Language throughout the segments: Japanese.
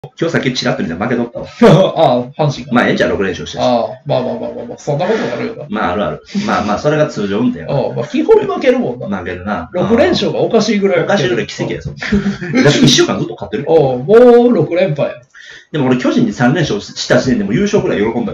今日さっきチラッと見たら負けとったわ。 ああ、阪神が。 まあ、ええんちゃう6連勝してるし。 ああ、まあ、そんなことがあるよな。 まあ、あるある。まあ、それが通常運転やから。 ああ、まあ、基本負けるもんな。 負けるな。 6連勝がおかしいぐらい。 おかしいぐらい奇跡や、そんな。だって1週間ずっと勝ってる。 ああ、もう6連敗や。 でも俺、巨人に3連勝した時点でもう優勝ぐらい喜んだよ。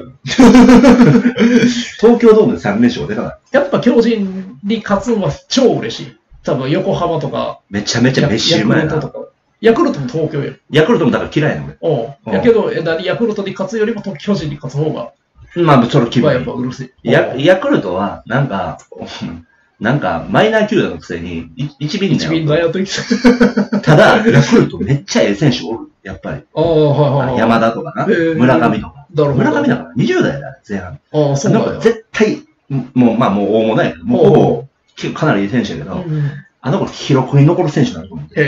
東京ドームで3連勝が出たない。 やっぱ巨人に勝つのは超嬉しい。多分横浜とか。 めちゃめちゃ飯うまいな。 ヤクルトも東京や。 ヤクルトもだから嫌いなの俺。やけど、ヤクルトに勝つよりも巨人に勝つ方が。 まあ、それ気分いい。 やっぱうるせえ。 ヤクルトは、なんか、マイナー球団のくせに、一便だよとただ、ヤクルトめっちゃええ選手おる。やっぱり。山田とかな。村上とか。村上だから20代だ、前半。 ああ、そうだよ。 絶対、もう大物やけど、もうほぼ、かなりいい選手やけど、あの子記録に残る選手なんだと思って。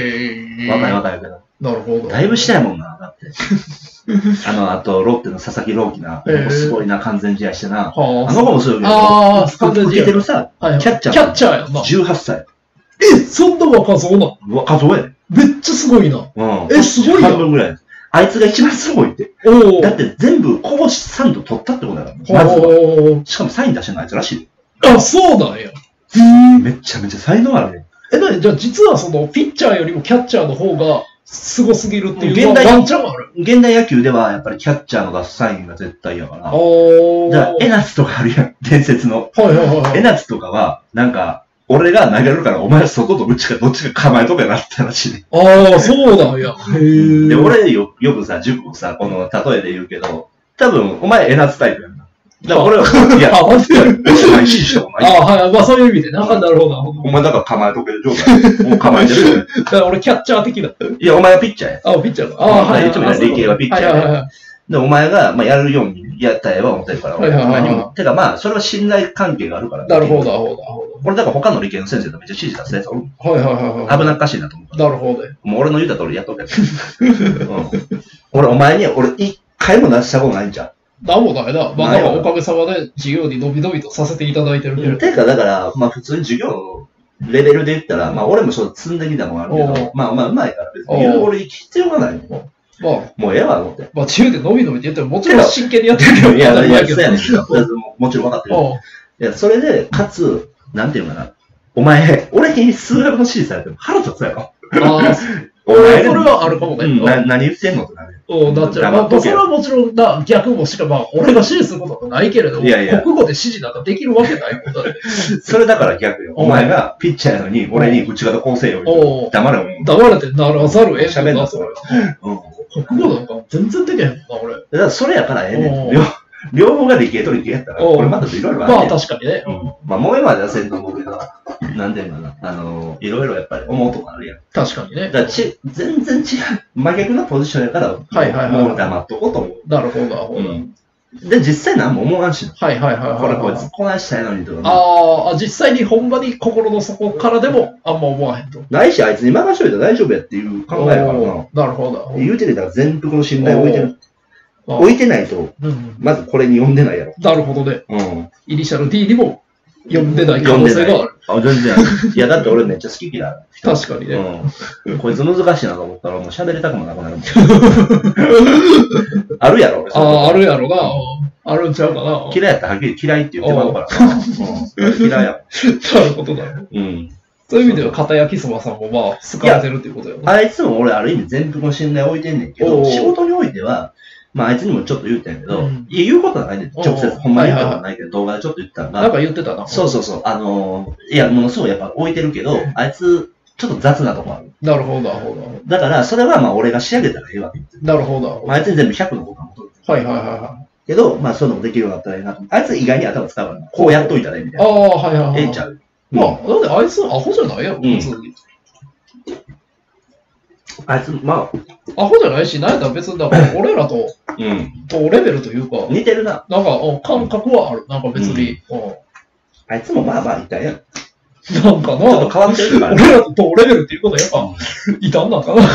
若いけど。 なるほど。 だいぶしたいもんな、だって。あと、ロッテの佐々木朗希な、すごいな、完全試合してな。あの子もそういうけど、完全試合。受けてるさ、キャッチャーやんな。18歳。 そんな若そうな。 若そうやで。 めっちゃすごいな。すごいな。 半分ぐらい。あいつが一番すごいって。だって全部、こぼし3度取ったってことだから。まずは。しかもサイン出してるのあいつらしいで。あ、そうなんや。 めちゃめちゃ才能あるね。 じゃあ実はその、ピッチャーよりもキャッチャーの方が、すごすぎるっていうのはワンチャンある。 現代野球ではやっぱりキャッチャーの出すサインが絶対やから。じゃあ、江夏とかあるやん、伝説の。江夏とかは、なんか、俺が投げるからお前は外と内かどっちか構えとけなって話で。 ああ、そうなんや。 で、俺よくさ、塾をさ、この例えで言うけど、多分、お前江夏タイプやんな。だから俺は、いや、指示したことない。 はい、まあそういう意味で、なるほど。 お前だから構えとける状態。もう構えてるよね。 だから俺キャッチャー的だった。いや、お前はピッチャーや。 ピッチャーか。 いつもや理系はピッチャーや。で、お前が、やるようにやったらええわ思ってるから。てかそれは信頼関係があるから。 なるほど。 俺だから他の理系の先生とめっちゃ指示出すやつおる。危なっかしいなと思う。 なるほど。 もう俺の言うた通りやっとけ。お前に、俺一回も出したことないんちゃう。 なんもないな。まあ、おかげさまで授業に伸び伸びとさせていただいてるけど。 てか、だから、普通に授業のレベルで言ったら、俺もそう積んできたもんあるけど、うまいから別に俺必要がないもうええわ、思って。 授業で伸び伸びって言っても、もちろん真剣にやってるけど。 いや、そうやねんけど、もちろん分かってる。いや、それで、かつ、なんていうかな、お前、俺に数学の指示されても腹立つやろ。 それはあるかもね。 何言ってんのってなる。 だっちゃう。それはもちろん逆もしか俺が指示することはないけれども、国語で指示なんかできるわけないことだね。 それだから逆よ。お前がピッチャーやのに、俺に内方構成よ。黙れよ。 黙れてならざるを得ないな、それ。 国語なんか全然できへんもんな、俺。 だからそれやからええねん。両方が理系と理系やったら、これまだいろいろある。 まあ確かにね。 もう今ではせんと思うけど、なんていうかな、いろいろやっぱり思うとこあるやん。 確かにね。 だから全然違う、真逆なポジションやから、もう黙っとこうと思う。 なるほど。 で、実際何も思わんし。 これこいつこないしたいのにとか。 実際にほんまに心の底からでもあんま思わへんと。 ないし、あいつに任しといたら大丈夫やっていう考えやからな。 なるほど。 言うてるから全幅の信頼を置いてる。置いてないと、まずこれに読んでないやろ。 なるほどね。イニシャル D にも読んでない可能性がある。 全然ある。いや、だって俺めっちゃ好き嫌い。 確かにね。 こいつ難しいなと思ったらもう喋りたくもなくなる。あるやろ。 あるやろな。あるんちゃうかな。 嫌いやったらはっきり嫌いって言ってまうからな。嫌いや。 なるほどな。そういう意味では、片焼きそばさんも好かれてるっていうことよね。 あいつも俺ある意味全幅の信頼を置いてんねんけど、仕事においては、あいつにもちょっと言うてんけど、言うことはないねん。直接、ほんまに言うことはないけど、動画でちょっと言ったんが。 なんか言ってたな。 そう。いや、ものすごいやっぱ置いてるけど、あいつ、ちょっと雑なとこある。 なるほど。 だから、それは俺が仕上げたらええわけ。 なるほど。 あいつに全部100のことは求めてる。けど、そういうのもできるようになったらいいなと。あいつ意外に頭使うから、こうやっといたらいいみたいな。ええんちゃう。 だってあいつアホじゃないやろ、普通に。 あいつ、 アホじゃないし、なんやったら別に、俺らと、同レベルというか、 似てるな。 なんか、感覚はある。なんか別に。 あいつもいたやん。 なんかな、ちょっと変わってるから。 俺らと同レベルっていうことはやっぱ、いたんなんかな。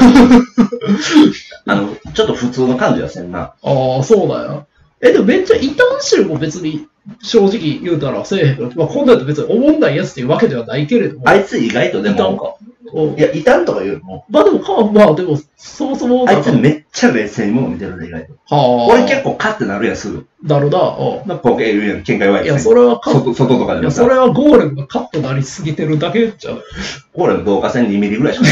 ちょっと普通の感じはせんな。 そうだよ。でもめっちゃ異端種も別に、正直言うたらせえへんけど、こんなんやと別に思んないやつっていうわけではないけれども。 あいつ意外とでも、 いや、異端とか言うの。 まあでも、そもそも。 あいつめっちゃ冷静にもの見てるね、意外と。俺結構カッてなるやん、すぐ。 なるな。 ポケ言うやん、喧嘩弱いやつ。 いや、それは外とかでも。 いや、それはゴーレムがカッとなりすぎてるだけじゃん。 ゴーレム導火線2ミリぐらいしかない。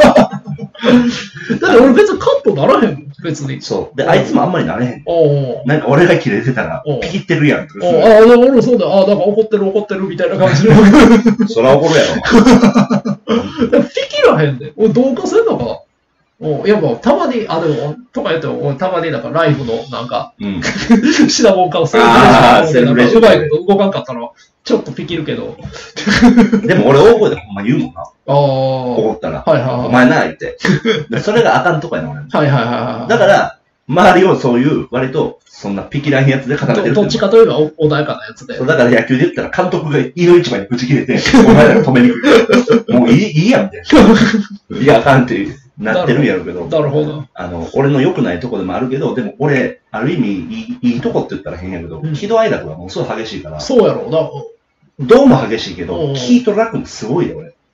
だって俺別にカッとならへんもん、別に。 そう。で、あいつもあんまりなれへん。なんか俺がキレてたら、ピキってるやん。 俺もそうだ。なんか怒ってるみたいな感じで。 そら怒るやろ。 ピキらへんで。俺導火線だから。いやもう、たまに、でも、とか言っても、たまになんかライフの、なんか、シナモン化をする。うまいこと動かんかったら、ちょっとピキるけど。 でも俺大声でほんま言うもんな。怒ったら。お前な、言って。それがあかんとこやな、俺。だから、周りをそういう、割と、そんなピキらへんやつで固めてる。 どっちかといえば穏やかなやつで。 だから野球で言ったら、監督が井の一番にぶち切れて、お前らが止めに来る。もういいやん、みたいな。いや、あかんっていう。なってるんやろうけど。 なるほど。 俺の良くないとこでもあるけど、でも俺、ある意味、いいとこって言ったら変やけど、喜怒哀楽がものすごい激しいから。 そうやろうな。 どうも激しいけど、喜と楽もすごいよ、俺。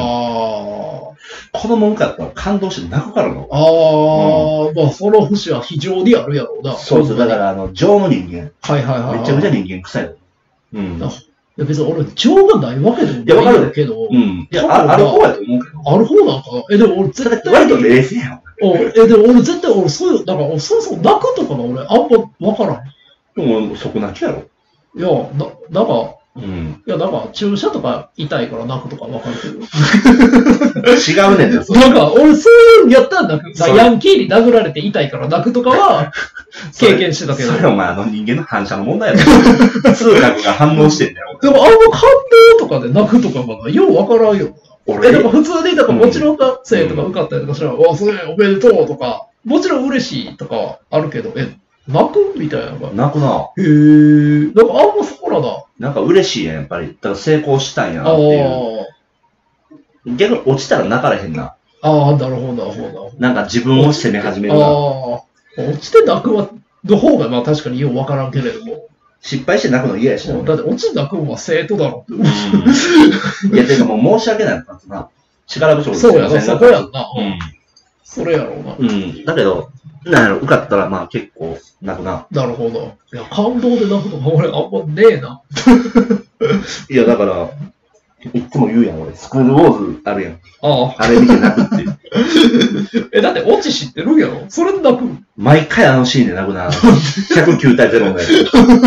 子供向かったら感動して泣くからの。 まあ、その節は非常にあるやろうな。 そうそう、だから、情の人間。めちゃくちゃ人間臭い。 いや別に俺、情がないわけでもないんだけど。 いや、ある方やと思うけど。 ある方なんかな。でも俺絶対。 割と冷静やん。 でも俺絶対、そういう、だからそもそも泣くとかが俺、あんまわからん。 でも、即泣きやろ。 いや、なんか、いや、なんか、注射とか痛いから泣くとかわかるけど。 違うねんよ。 なんか、俺そういうのやったら泣く。ヤンキーに殴られて痛いから泣くとかは、経験してたけど。 それお前人間の反射の問題やろ。痛覚が反応してんだよ。 でも感動とかで泣くとかがようわからんよ。でも普通に、だからもちろん学生とか受かったりとかしたら、すげえおめでとうとか、もちろん嬉しいとかあるけど、泣くみたいなのが。 泣くな。 なんかあんまそこらだ。 なんか嬉しいやん、やっぱり。だから成功したんやなっていう。逆に落ちたら泣かれへんな。 なるほど。 なんか自分を責め始めるな。 落ちて泣くの方がまあ確かにようわからんけれども。 失敗して泣くの嫌やしな。 だって落ちて泣くのは生徒だろって。 いや、てかもう申し訳ないなってな。力不足そうやな、そこやんな。それやろうな。 だけど、なんやろ、受かったらまあ結構泣くな。 なるほど。いや、感動で泣くのが俺あんまねえな。 いや、だから、いつも言うやん、俺。スクールウォーズあるやん。あれ見て泣くっていう。 だってオチ知ってるやろそれで泣く毎回あのシーンで泣くな。109対0のやつ。 い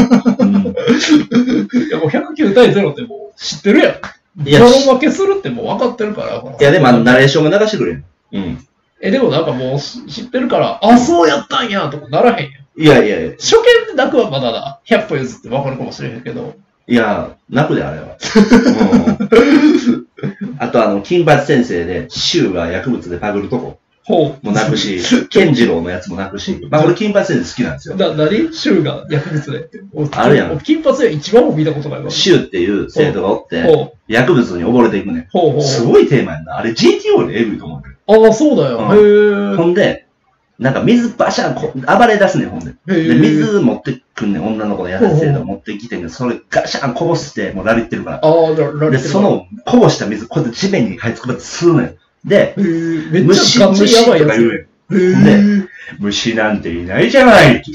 や、もう109対0ってもう知ってるやん。ゾロ負けするってもう分かってるから。 いや、でもナレーションが流してくれん。 でもなんかもう知ってるから、そうやったんやとかならへんやん。 いや。 初見で泣くはまだだ。100歩譲って分かるかもしれへんけど。 いや、泣くであれは。あと金八先生で、柊が薬物でパグるとこ。も泣くし、健次郎のやつも泣くし。まあ俺金八先生好きなんですよ。 何柊が薬物でって。 あるやん。 金八先生一番も見たことないわ。 柊っていう生徒がおって、薬物に溺れていくね。すごいテーマやんな。あれ GTO でエグいと思うけど。そうだよ。 ほんで、なんか水バシャン暴れ出すねん、ほんで。で、水持ってくんねん、女の子のやつ生徒持ってきてんけど、それガシャンこぼして、もうラリってるから。で、そのこぼした水、こうやって地面に這いつくばって吸うねん。で、虫とか言うねん。で、虫なんていないじゃない。い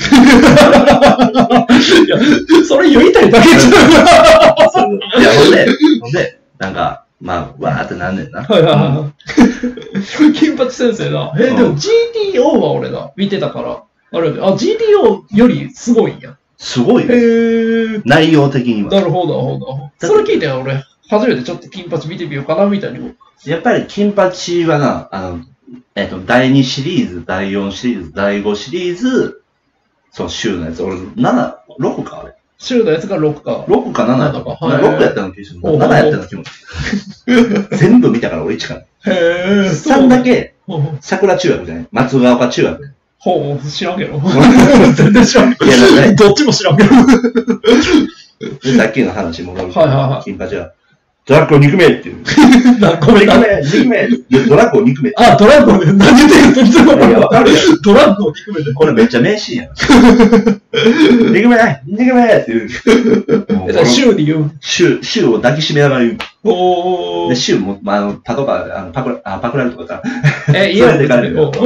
や、それ言いたいだけじゃん。 いや、ほんで、なんか、まあ、わーってなんねんな。 金八先生だ。でも GTO は俺だ。見てたから。GTO よりすごいんや。 すごいよ。内容的には。 なるほど。それ聞いて俺、初めてちょっと金八見てみようかな、みたいに。 やっぱり金八はな、第2シリーズ、第4シリーズ、第5シリーズ、その週のやつ、俺、7、6か、あれ。 週のやつが6か。 6か7とか。6やったの気がする。7やったの気もする。全部見たから俺1から。3だけ、桜中学じゃない。松ヶ丘中学。 知らんけど。全然知らん。いや、どっちも知らんけど。 さっきの話戻るけど、金八は。 ドラッグを憎めっていう。 ごめんな。 憎め。ドラッグを憎め。 あ、ドラッグをね、何言ってる全然わかる。ドラッグを憎めて。 これめっちゃ名シーンやん。憎めない憎めっていう。 シューに言う。 シューを抱きしめながら言う。 おー。 で、シューも、パトカー、パクられるとかさ。 いや、 でかれるよ。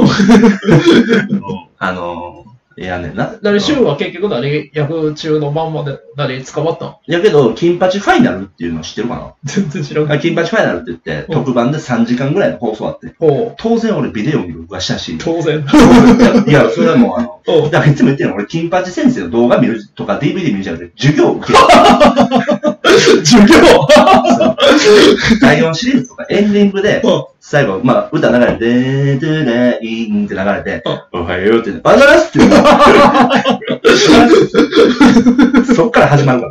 いやねんな。 シューは結局役中のまんまで捕まったの？ やけど、金八ファイナルっていうの知ってるかな？ 全然知らない。 金八ファイナルって言って、特番で3時間ぐらいの放送あって、当然俺ビデオに録画したし。 当然。 いや、それはもうだからいつも言ってるの、俺金八先生の動画見るとか DVD 見るじゃなくて、授業を受ける。 授業第4シリーズとかエンディングで、最後、歌流れて、でーでーいーんって流れて、おはようって、バザラスっていうの。そっから始まるから。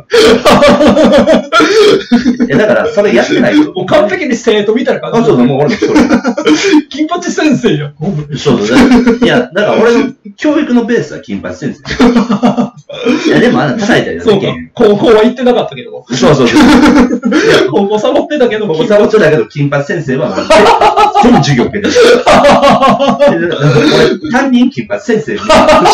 だから、それやってないと。 もう完璧に生徒みたいな感じ。 そう、もう俺もそれ。 金八先生や。 そう。いや、だから俺の教育のベースは金八先生。いや、でも叩いたりだね。高校は行ってなかったけど。 そう。 高校サボってたけど、 金八先生は、全授業受けてる。俺、担任金八先生に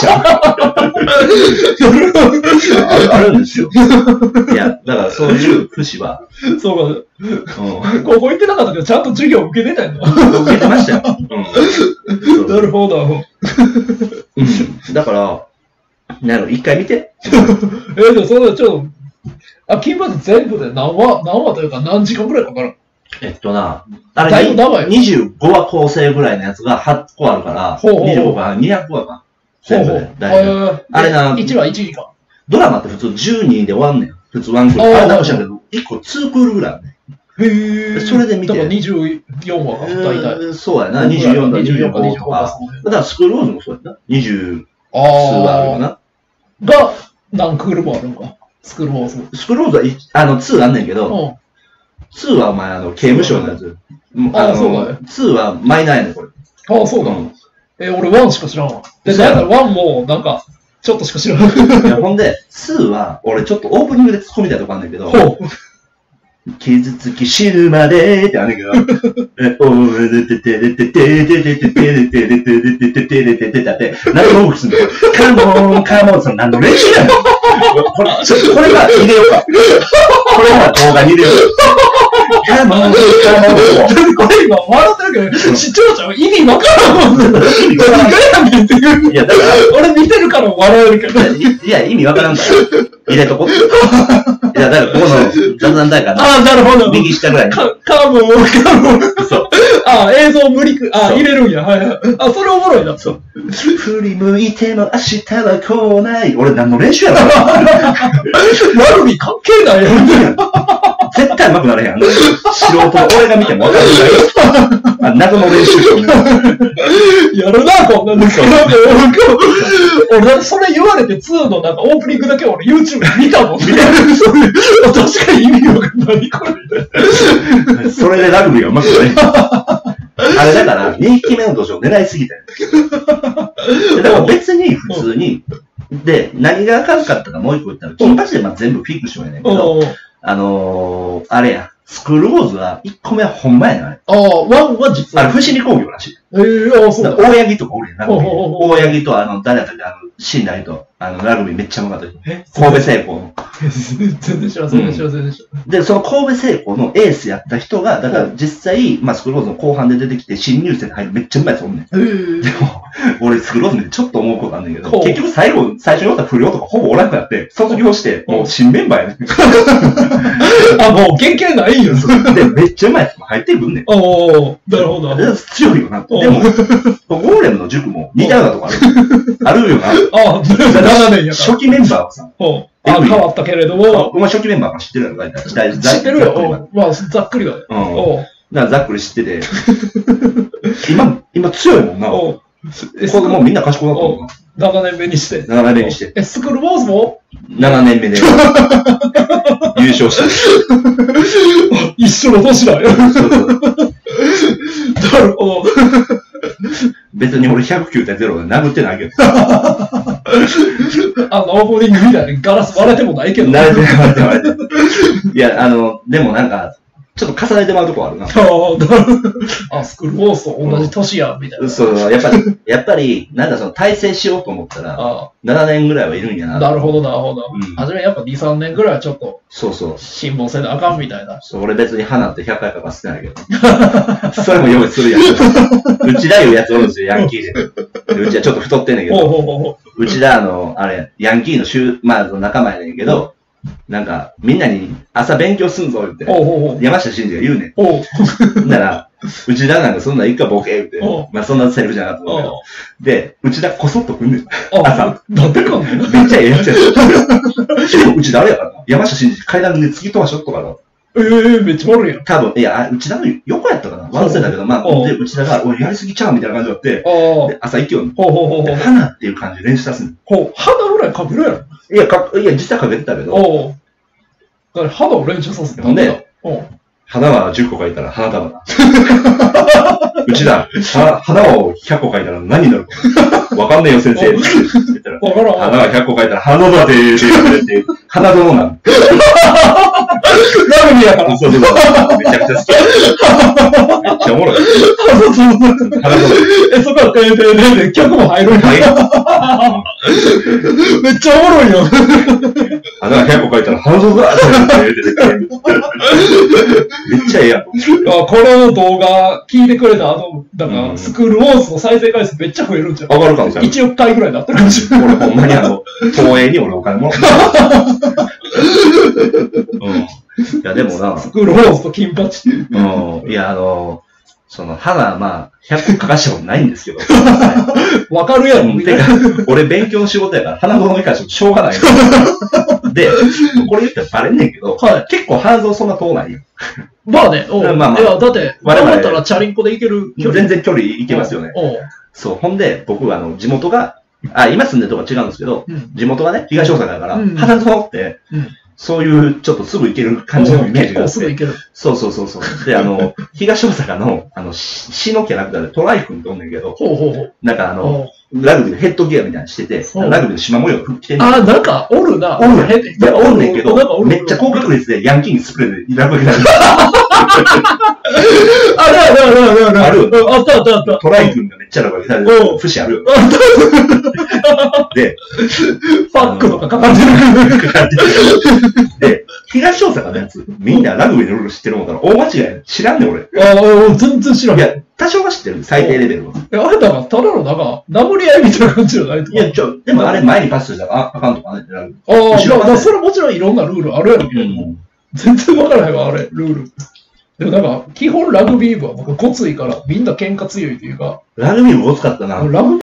あるんですよ。いや、だからそういう節は。 そうか。高校行ってなかったけど、ちゃんと授業受けてたよな。 受けてましたよ。 なるほど。 だから、一回見て。 でもそれちょっと、金八全部で何話というか何時間くらいかかる？ あれ、25話構成ぐらいのやつが8個あるから、25話、200話か。全部で。あれな、 1話1時間。 ドラマって普通12で終わんねん。普通ワンクール。あれなんかしらんけど、1個2クールぐらいあるね。 へぇそれで見て。 だから24話か、大体。 そうやな、24か25とか。だからスクールウォーズもそうやな。20数話あるよな。 が、何クールもあるのか。スクールウォーズ。 スクールウォーズは2あんねんけど、2はお前刑務所のやつ。 そうだね。 2はマイナーやねん、これ。 そうだ。俺1しか知らんわ。で、1もなんか、ちょっとしか知らん。 いや、ほんで、2は、俺ちょっとオープニングで突っ込みたいとこあんねんけど、傷つき死ぬまでってあんねんけど、おーてててててててててててててててててて何の動きすんの？カモン、カモンさん何の練習やねん。これが入れようか。これが動画に入れようか。カモン、カモン。 これ今笑ってるけど、視聴者は意味わからんもんね。意味わからんねんっていう。いや、だから、俺見てるから笑えるけど。 いや、意味わからんから。入れとこ。いや、だから、ここの雑談大会の。 なるほど。 右下ぐらいに。 カモン。そう。映像無理入れるんや。はいはい。それおもろいな。そう。 振り向いても明日は来ない。俺何の練習やろ。 ラグビー関係ないよ。 絶対上手くなれへん。素人の俺が見ても分かるぐらい。謎の練習しやるな、こんなんですよ。俺、それ言われて2のなんかオープニングだけ俺 YouTube で見たもんね。確かに意味わかんない。これ。それでラグビーが上手くなれへん。あれだから、2匹目の年を狙いすぎたよ。だから別に普通に、で、何があかんかったかもう一個言ったら、金八で全部フィクションやねんけど、あれや、スクールウォーズは1個目はほんまやな、あれ。 1は実は。 あれ、伏見工業らしい。 そうだ。 大八木とかおるやん、ラグビー。大八木と、誰だったっけ、死んだ人。ラグビーめっちゃうまかった人。神戸製鋼の。 全然知らん、全然知らん。 で、その神戸製鋼のエースやった人が、だから実際、スクールウォーズの後半で出てきて、新入生で入るめっちゃうまいやつおんねん。でも、俺スクールウォーズ見てちょっと思うことあんねんけど、結局最初におった不良とかほぼおらなくなって、卒業して、もう新メンバーやねん。 もう原型ないよ。 で、めっちゃうまいやつも入ってくんねん。 なるほど。 強いよな。でも、ゴーレムの塾も似たようなとこあるよな。 7年やから。 初期メンバーはさ、 変わったけれども。 お前初期メンバーか知ってるやろ、大体。 知ってるよ。ざっくりはね。 ざっくり知ってて。今強いもんな。もうみんな賢くなったもんな。 7年目にして。 7年目にして。 スクールウォーズも ?7 年目で。優勝した。 一緒の年だよ。なるほど。 別に俺109対0で殴ってないけど。 オープニングみたいにガラス割れてもないけど。 割れて。いや、でもなんか、 ちょっと重ねてまうとこあるな。 あ、スクールウォーズと同じ年や、みたいな。 そう、やっぱり、なんだその、体制しようと思ったら、7年ぐらいはいるんやな。 なるほど、なるほど。はじめやっぱ2、3年ぐらいはちょっと、辛抱せなあかんみたいな。 そう、俺別に花って100回かかってないけど。それも用意するやん。うちらいうやつおるんですよ、ヤンキーで。うちはちょっと太ってんねんけど、うちらあれ、ヤンキーの仲間やねんけど、なんか、みんなに朝勉強すんぞ、言って。山下真司が言うねん。なら、うちらなんかそんなん一回ボケ、言って。まあそんなセリフじゃなかったけど。で、うちらこそっと来んねん。朝。 なんでかめっちゃええやつやつ。うちらあれやからな。山下真司階段で突き飛ばしとったから。 めっちゃ悪いやん。 多分、いや、うちらの横やったかな。ワンセンだけど、まあ、で、うちらが、俺やりすぎちゃうみたいな感じだって、で、朝行きよん。花っていう感じで練習さすんの。花ぐらいかけるやろ。 いや、実際かけてたけど。 だから肌を練習させてほんで、花は10個書いたら花束だ。うちだ、花を100個書いたら何になるか。わかんねえよ、先生。花は100個書いたら花束でーって言われて、花園なの。ラグビーやから。 そう。めちゃくちゃ好き。めっちゃおもろい。 花園。そこは曲も入るんや。めっちゃおもろいよ。 花が100個書いたら花園だってめっちゃええやん。 この動画聞いてくれただからスクールウォーズの再生回数めっちゃ増えるんじゃん。 わかるかもしれない。 1億回ぐらいになってるかもしれない。 俺ほんまに東映に俺お金もらった。いや、でもな。 スクールウォーズと金八。 いや、花、まあ、100個書かしたことないんですけど。 わかるやろ、みたいな。 俺勉強の仕事やから、花園以外しょうがない。で、これ言ったらバレんねんけど、結構花園そんな遠ないよ。 まあね、いや、だって、頑張ったらチャリンコで行ける距離。全然距離行けますよね。そう、ほんで、僕、地元が、今住んでるとこは違うんですけど、地元がね、東大阪だから、花園って、そういう、ちょっとすぐ行ける感じのイメージがあって。 すぐ行ける。 そう。で、東大阪の、詩のキャラクターでトライ君っておんねんけど、なんかラグビーのヘッドギアみたいにしてて、ラグビーの縞模様が着てんねん。 なんか、おるな。 おんねんけど、めっちゃ高確率でヤンキーにスプレーでラグビーになる。ある。 あった。 トライ君がめっちゃラグビーされてる節あるよ。で、 ファックとかかかってる。 で、東大阪のやつ、みんなラグビーのルール知ってるもんから、大間違い。知らんねん、俺。 全然知らん。 いや、多少は知ってる。最低レベルは。 あれだから、ただのなんか、殴り合いみたいな感じじゃないとか。 いや、でもあれ前にパスしたら、あかんとかね。 それもちろんいろんなルールあるやろけど、全然わからへんわ、あれ、ルール。でもなんか、基本ラグビー部は僕ごついから、みんな喧嘩強いというか。 ラグビー部ごつかったな。